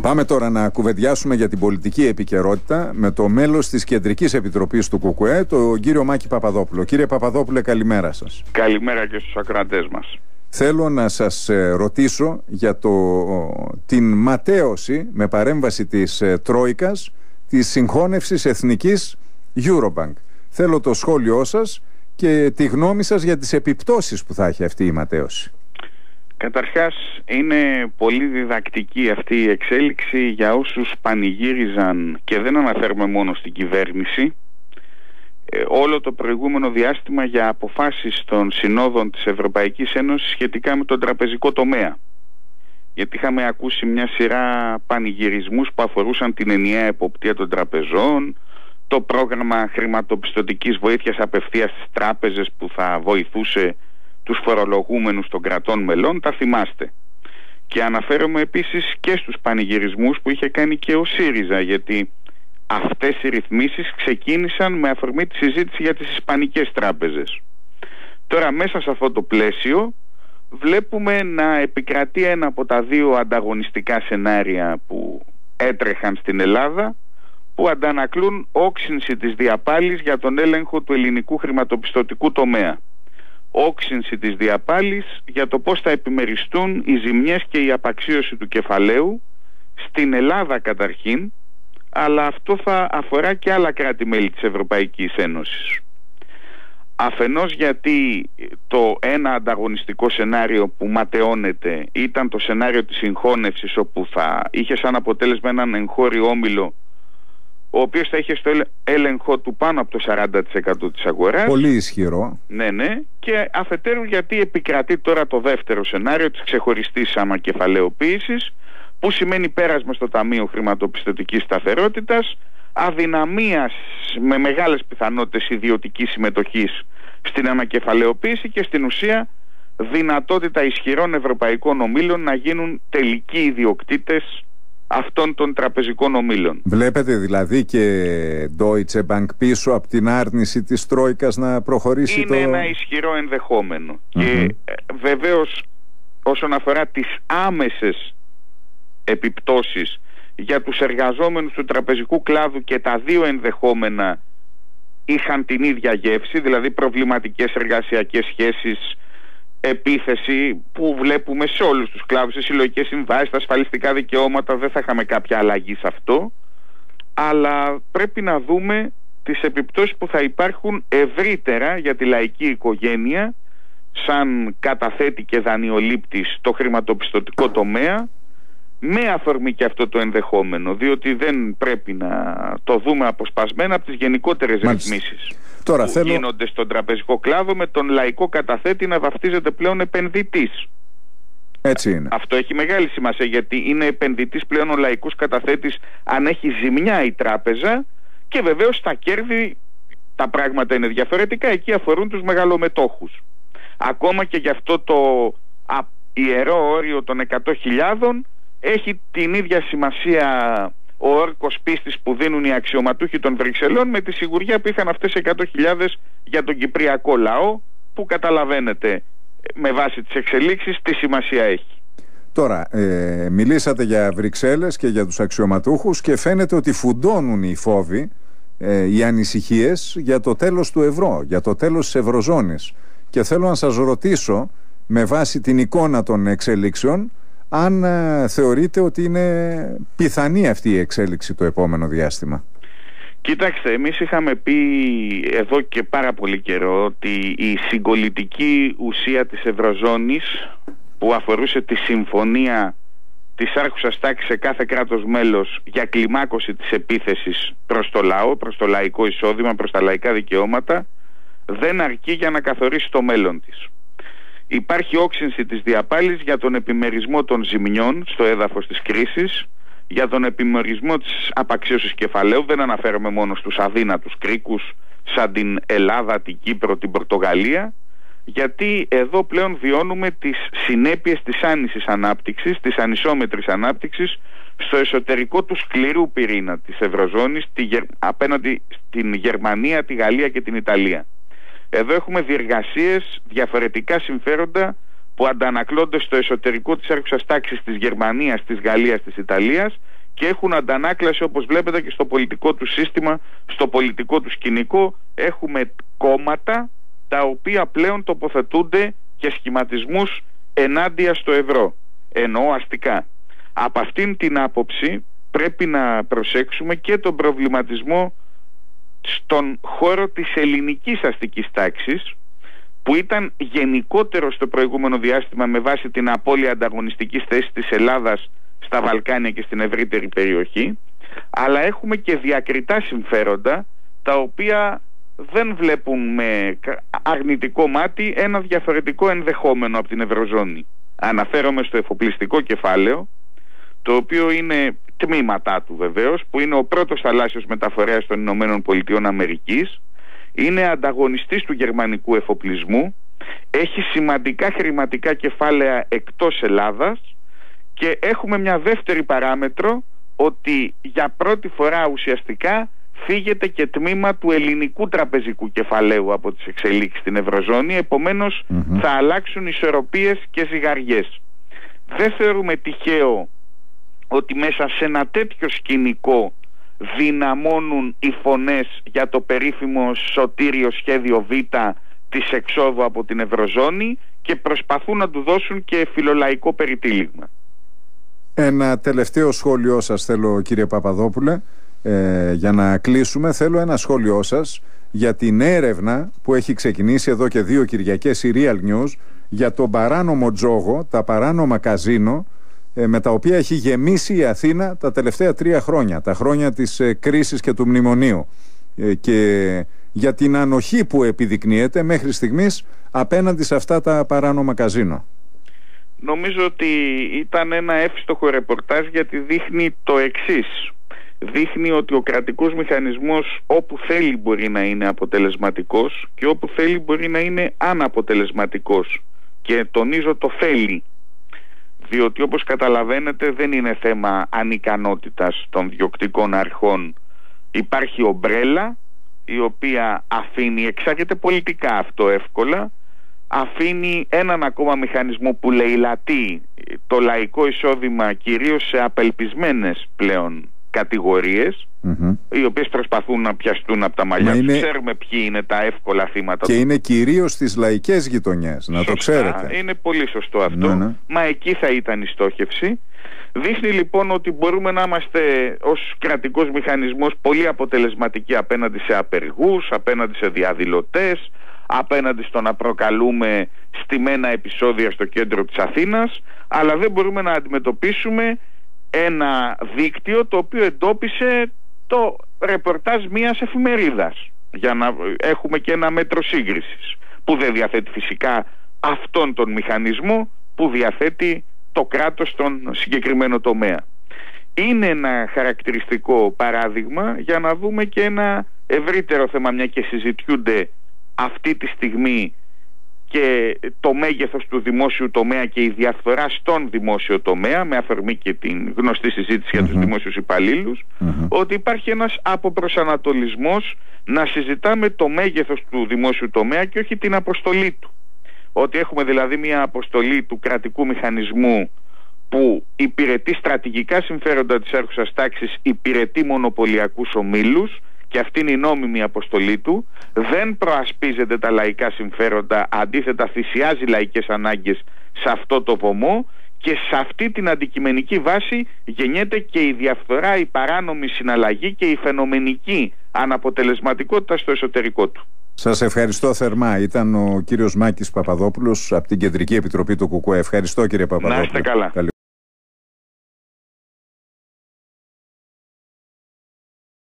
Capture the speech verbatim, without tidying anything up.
Πάμε τώρα να κουβεντιάσουμε για την πολιτική επικαιρότητα με το μέλος της Κεντρικής Επιτροπής του ΚΚΕ, τον κύριο Μάκη Παπαδόπουλο. Κύριε Παπαδόπουλε, καλημέρα σας. Καλημέρα και στους ακροατές μας. Θέλω να σας ρωτήσω για το, την ματέωση με παρέμβαση της Τρόικας της συγχώνευσης εθνικής Eurobank. Θέλω το σχόλιο σας και τη γνώμη σας για τις επιπτώσεις που θα έχει αυτή η ματέωση. Καταρχάς, είναι πολύ διδακτική αυτή η εξέλιξη για όσους πανηγύριζαν, και δεν αναφέρουμε μόνο στην κυβέρνηση, όλο το προηγούμενο διάστημα για αποφάσεις των συνόδων της Ευρωπαϊκής Ένωσης σχετικά με τον τραπεζικό τομέα. Γιατί είχαμε ακούσει μια σειρά πανηγυρισμούς που αφορούσαν την ενιαία εποπτεία των τραπεζών, το πρόγραμμα χρηματοπιστωτικής βοήθειας απευθείας στις τράπεζες που θα βοηθούσε τους φορολογούμενους των κρατών μελών, τα θυμάστε. Και αναφέρομαι επίσης και στους πανηγυρισμούς που είχε κάνει και ο ΣΥΡΙΖΑ, γιατί αυτές οι ρυθμίσεις ξεκίνησαν με αφορμή τη συζήτηση για τις ισπανικές τράπεζες. Τώρα, μέσα σε αυτό το πλαίσιο βλέπουμε να επικρατεί ένα από τα δύο ανταγωνιστικά σενάρια που έτρεχαν στην Ελλάδα, που αντανακλούν όξυνση της διαπάλης για τον έλεγχο του ελληνικού χρηματοπιστωτικού τομέα. Όξυνση της διαπάλης για το πώς θα επιμεριστούν οι ζημιές και η απαξίωση του κεφαλαίου στην Ελλάδα καταρχήν, αλλά αυτό θα αφορά και άλλα κράτη-μέλη της Ευρωπαϊκής Ένωσης. Αφενός γιατί το ένα ανταγωνιστικό σενάριο που ματαιώνεται ήταν το σενάριο της συγχώνευσης, όπου θα είχε σαν αποτέλεσμα έναν εγχώριο όμιλο ο οποίος θα είχε στο έλεγχο του πάνω από το σαράντα τοις εκατό της αγοράς. Πολύ ισχυρό. Ναι, ναι. Και αφετέρου γιατί επικρατεί τώρα το δεύτερο σενάριο της ξεχωριστής ανακεφαλαιοποίησης, που σημαίνει πέρασμα στο Ταμείο Χρηματοπιστωτικής Σταθερότητας, αδυναμίας με μεγάλες πιθανότητες ιδιωτικής συμμετοχής στην ανακεφαλαιοποίηση και στην ουσία δυνατότητα ισχυρών ευρωπαϊκών ομίλων να γίνουν τελικοί ιδιοκτήτες αυτών των τραπεζικών ομίλων. Βλέπετε δηλαδή και Deutsche Bank πίσω από την άρνηση της Τρόικας να προχωρήσει? Είναι το... ένα ισχυρό ενδεχόμενο. Mm-hmm. Και βεβαίως όσον αφορά τις άμεσες επιπτώσεις για τους εργαζόμενους του τραπεζικού κλάδου, και τα δύο ενδεχόμενα είχαν την ίδια γεύση, δηλαδή προβληματικές εργασιακές σχέσεις, επίθεση που βλέπουμε σε όλους τους κλάδους, σε συλλογικές συμβάσεις, τα ασφαλιστικά δικαιώματα, δεν θα είχαμε κάποια αλλαγή σε αυτό, αλλά πρέπει να δούμε τις επιπτώσεις που θα υπάρχουν ευρύτερα για τη λαϊκή οικογένεια σαν καταθέτη και δανειολήπτη στο χρηματοπιστωτικό τομέα, με αφορμή και αυτό το ενδεχόμενο, διότι δεν πρέπει να το δούμε αποσπασμένα από τις γενικότερες ρυθμίσεις Τώρα, που θέλω... γίνονται στον τραπεζικό κλάδο, με τον λαϊκό καταθέτη να βαφτίζεται πλέον επενδυτής. Έτσι είναι. Αυτό έχει μεγάλη σημασία, γιατί είναι επενδυτής πλέον ο λαϊκός καταθέτης αν έχει ζημιά η τράπεζα, και βεβαίως στα κέρδη τα πράγματα είναι διαφορετικά, εκεί αφορούν τους μεγαλομετόχους. Ακόμα και γι' αυτό το ιερό όριο των εκατό χιλιάδων έχει την ίδια σημασία ο όρκος πίστης που δίνουν οι αξιωματούχοι των Βρυξελών με τη σιγουριά που είχαν αυτές εκατό χιλιάδες για τον κυπριακό λαό, που καταλαβαίνετε με βάση τις εξελίξεις τι σημασία έχει. Τώρα, ε, μιλήσατε για Βρυξέλλες και για τους αξιωματούχους και φαίνεται ότι φουντώνουν οι φόβοι, ε, οι ανησυχίες για το τέλος του ευρώ, για το τέλος της Ευρωζώνης. Και θέλω να σας ρωτήσω, με βάση την εικόνα των εξελίξεων, αν ε, θεωρείτε ότι είναι πιθανή αυτή η εξέλιξη το επόμενο διάστημα. Κοιτάξτε, εμείς είχαμε πει εδώ και πάρα πολύ καιρό ότι η συγκολητική ουσία της Ευρωζώνης, που αφορούσε τη συμφωνία της άρχουσας τάξης σε κάθε κράτος μέλος για κλιμάκωση της επίθεσης προς το λαό, προς το λαϊκό εισόδημα, προς τα λαϊκά δικαιώματα, δεν αρκεί για να καθορίσει το μέλλον της. Υπάρχει όξυνση της διαπάλης για τον επιμερισμό των ζημιών στο έδαφος της κρίσης, για τον επιμερισμό της απαξίωσης κεφαλαίου. Δεν αναφέρομαι μόνο στους αδύνατους κρίκους σαν την Ελλάδα, την Κύπρο, την Πορτογαλία, γιατί εδώ πλέον βιώνουμε τις συνέπειες της άνησης ανάπτυξης, της ανισόμετρης ανάπτυξης στο εσωτερικό του σκληρού πυρήνα της Ευρωζώνης, τη, απέναντι στην Γερμανία, τη Γαλλία και την Ιταλία. Εδώ έχουμε διεργασίες, διαφορετικά συμφέροντα που αντανακλώνται στο εσωτερικό της άρχουσας τάξης της Γερμανίας, της Γαλλίας, της Ιταλίας, και έχουν αντανάκλαση, όπως βλέπετε, και στο πολιτικό του σύστημα, στο πολιτικό του σκηνικό. Έχουμε κόμματα τα οποία πλέον τοποθετούνται και σχηματισμούς ενάντια στο ευρώ, εννοώ αστικά. Από αυτήν την άποψη πρέπει να προσέξουμε και τον προβληματισμό στον χώρο της ελληνικής αστικής τάξης, που ήταν γενικότερο στο προηγούμενο διάστημα με βάση την απώλεια ανταγωνιστικής θέσης της Ελλάδας στα Βαλκάνια και στην ευρύτερη περιοχή, αλλά έχουμε και διακριτά συμφέροντα τα οποία δεν βλέπουν με αρνητικό μάτι ένα διαφορετικό ενδεχόμενο από την Ευρωζώνη. Αναφέρομαι στο εφοπλιστικό κεφάλαιο, το οποίο είναι τμήματά του βεβαίως, που είναι ο πρώτος θαλάσσιος μεταφορέας των Ηνωμένων Πολιτειών Αμερικής, είναι ανταγωνιστής του γερμανικού εφοπλισμού, έχει σημαντικά χρηματικά κεφάλαια εκτός Ελλάδας και έχουμε μια δεύτερη παράμετρο, ότι για πρώτη φορά ουσιαστικά φύγεται και τμήμα του ελληνικού τραπεζικού κεφαλαίου από τις εξελίξεις στην Ευρωζώνη, επομένως mm-hmm. θα αλλάξουν ισορροπίες και ζυγαριές. Δεν θεωρούμε τυχαίο ότι μέσα σε ένα τέτοιο σκηνικό δυναμώνουν οι φωνές για το περίφημο σωτήριο σχέδιο Β της εξόδου από την Ευρωζώνη και προσπαθούν να του δώσουν και φιλολαϊκό περιτύλιγμα. Ένα τελευταίο σχόλιο σας θέλω, κύριε Παπαδόπουλε, ε, για να κλείσουμε. Θέλω ένα σχόλιο σας για την έρευνα που έχει ξεκινήσει εδώ και δύο Κυριακές η Real News για τον παράνομο τζόγο, τα παράνομα καζίνο, ε, με τα οποία έχει γεμίσει η Αθήνα τα τελευταία τρία χρόνια, τα χρόνια της ε, κρίσης και του μνημονίου, ε, και για την ανοχή που επιδεικνύεται μέχρι στιγμής απέναντι σε αυτά τα παράνομα καζίνο. Νομίζω ότι ήταν ένα εύστοχο ρεπορτάζ, γιατί δείχνει το εξής. Δείχνει ότι ο κρατικός μηχανισμός όπου θέλει μπορεί να είναι αποτελεσματικός και όπου θέλει μπορεί να είναι αναποτελεσματικός. Και τονίζω το θέλει, διότι όπως καταλαβαίνετε δεν είναι θέμα ανικανότητας των διοκτικών αρχών. Υπάρχει ομπρέλα η οποία αφήνει, εξάγεται πολιτικά αυτό εύκολα, αφήνει έναν ακόμα μηχανισμό που λαιλατεί το λαϊκό εισόδημα κυρίως σε απελπισμένες πλέον κατηγορίες, mm-hmm. οι οποίες προσπαθούν να πιαστούν από τα μαλλιά τους. Είναι... Ξέρουμε ποιοι είναι τα εύκολα θύματα. Και του. Είναι κυρίως στις λαϊκές γειτονιές, να Σωστά, το ξέρετε. Είναι πολύ σωστό αυτό. Ναι, ναι. Μα εκεί θα ήταν η στόχευση. Δείχνει λοιπόν ότι μπορούμε να είμαστε ως κρατικός μηχανισμός πολύ αποτελεσματικοί απέναντι σε απεργούς, απέναντι σε διαδηλωτές, απέναντι στο να προκαλούμε στημένα επεισόδια στο κέντρο της Αθήνας, αλλά δεν μπορούμε να αντιμετωπίσουμε ένα δίκτυο το οποίο εντόπισε το ρεπορτάζ μιας εφημερίδας, για να έχουμε και ένα μέτρο σύγκρισης, που δεν διαθέτει φυσικά αυτόν τον μηχανισμό που διαθέτει το κράτος στον συγκεκριμένο τομέα. Είναι ένα χαρακτηριστικό παράδειγμα για να δούμε και ένα ευρύτερο θέμα, μια και συζητιούνται αυτή τη στιγμή και το μέγεθος του δημόσιου τομέα και η διαφθορά στον δημόσιο τομέα, με αφορμή και την γνωστή συζήτηση mm-hmm. για τους δημόσιους υπαλλήλους, mm-hmm. ότι υπάρχει ένας αποπροσανατολισμός να συζητάμε το μέγεθος του δημόσιου τομέα και όχι την αποστολή του. Ότι έχουμε δηλαδή μια αποστολή του κρατικού μηχανισμού που υπηρετεί στρατηγικά συμφέροντα της άρχουσας τάξης, υπηρετεί μονοπωλιακούς ομίλους, και αυτή είναι η νόμιμη αποστολή του, δεν προασπίζεται τα λαϊκά συμφέροντα, αντίθετα θυσιάζει λαϊκές ανάγκες σε αυτό το βωμό, και σε αυτή την αντικειμενική βάση γεννιέται και η διαφθορά, η παράνομη συναλλαγή και η φαινομενική αναποτελεσματικότητα στο εσωτερικό του. Σας ευχαριστώ θερμά. Ήταν ο κύριος Μάκης Παπαδόπουλος από την Κεντρική Επιτροπή του ΚΚΕ. Ευχαριστώ, κύριε Παπαδόπουλο. Να είστε καλά.